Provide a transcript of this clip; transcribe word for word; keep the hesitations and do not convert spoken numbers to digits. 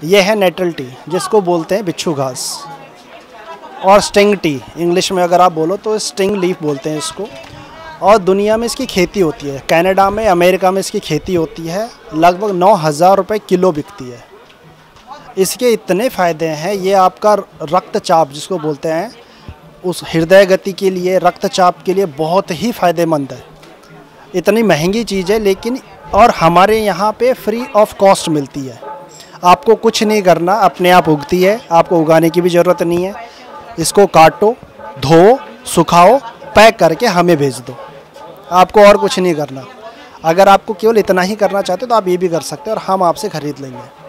ये है natal T, जिसको बोलते हैं बिच्छू घास, और स्टिंग टी इंग्लिश में अगर आप बोलो तो स्टिंग लीफ बोलते हैं इसको। और दुनिया में इसकी खेती होती है, कनाडा में, अमेरिका में इसकी खेती होती है, लगभग नौ हज़ार रुपये किलो बिकती है। इसके इतने फ़ायदे हैं, ये आपका रक्तचाप जिसको बोलते हैं, उस हृदय गति के लिए, रक्तचाप के लिए बहुत ही फ़ायदेमंद है। इतनी महंगी चीज़ है लेकिन, और हमारे यहाँ पे फ्री ऑफ कॉस्ट मिलती है। आपको कुछ नहीं करना, अपने आप उगती है, आपको उगाने की भी ज़रूरत नहीं है। इसको काटो, धो, सुखाओ, पैक करके हमें भेज दो, आपको और कुछ नहीं करना। अगर आपको केवल इतना ही करना चाहते हो तो आप ये भी कर सकते हो और हम आपसे ख़रीद लेंगे।